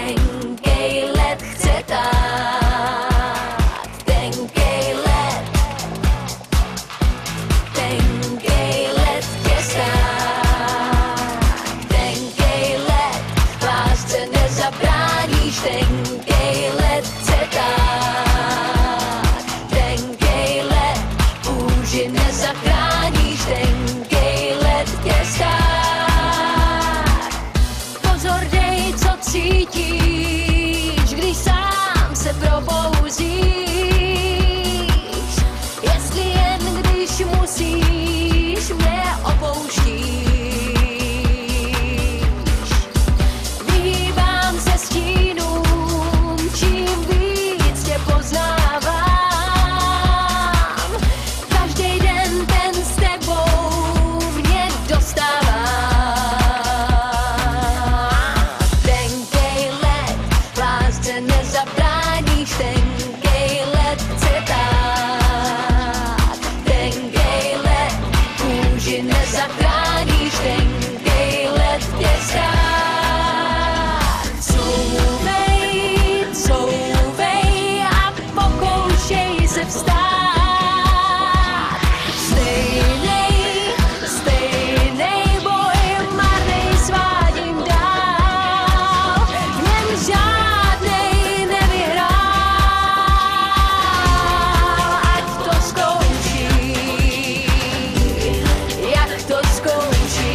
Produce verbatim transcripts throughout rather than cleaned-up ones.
tenkej led chce tát, tenkej led, tenkej led tě stát, tenkej led, lásce nezabráníš, tenkej led chce tát, tenkej led, kůži nezachráníš, tenkej led tě stát. Pozor dej, co cítíš, když sám se probouzíš, jestli jen když musíš, mě opouštíš. Vyhýbám se stínům, čím víc tě poznávám, každý den ten s tebou mě dostává. Tenkej led, lásce nezabráníš, tenkej led chce tát, tenkej led, kůži nezachráníš, tenkej led tě stát. Couvej, couvej a pokoušej se vstát. Stejnej, stejnej boj, marnej svádím dál, v něm žádnej nevyhrál. Ať to skončí, jak to skončí.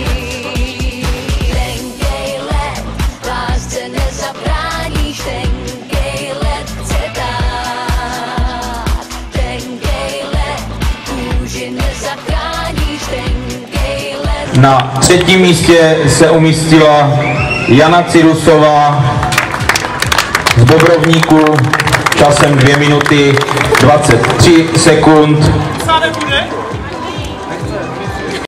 Tenkej led, lásce nezabráníš, tenkej led chce tát, tenkej led, kůži nezachráníš, tenkej led. Na třetím místě se umístila Jana Cirusová z Bobrovníku časem dvě minuty dvacet tři sekund. Psát nebude?